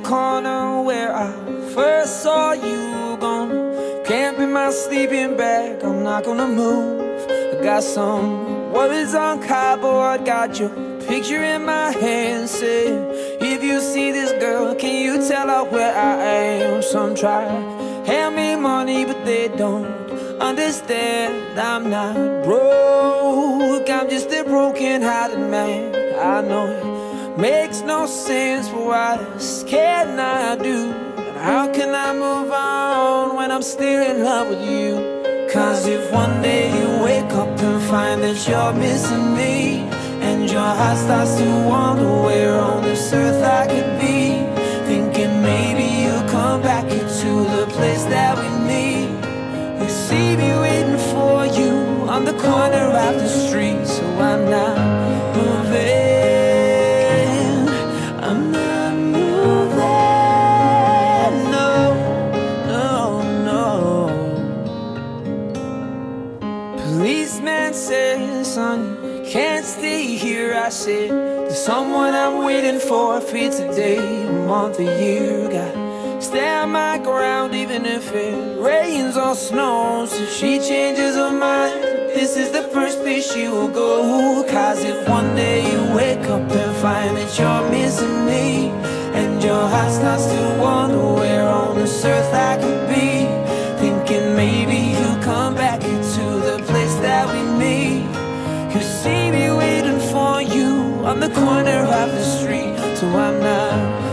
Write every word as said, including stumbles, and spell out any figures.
corner where I first saw you. Gonna camp in my sleeping bag, I'm not gonna move. I got some words on cardboard, got your picture in my hand. Say, if you see this girl, can you tell her where I am? Some try hand me money, but they don't understand. I'm not broke, I'm just a broken-hearted man. I know it makes no sense, but what else can I do? And how can I move on when I'm still in love with you? Cause if one day you wake up and find that you're missing me, and your heart starts to wonder where on this earth I could be, thinking maybe you'll come back into the place that we meet. You see me waiting for you on the corner of the street, so I'm not moving, I'm not moving, no, no, no. Policeman says, son, you can't stay here. I said, there's someone I'm waiting for, if it's a day, a month, a year. Gotta stand my ground even if it rains or snows. If she changes her mind, this is the first place she will go. Cause if one day you wake up and find that you're missing me, and your heart starts to wonder where on this earth I could be, thinking maybe you'll come back into the place that we meet. You see me waiting for you on the corner of the street, so I'm not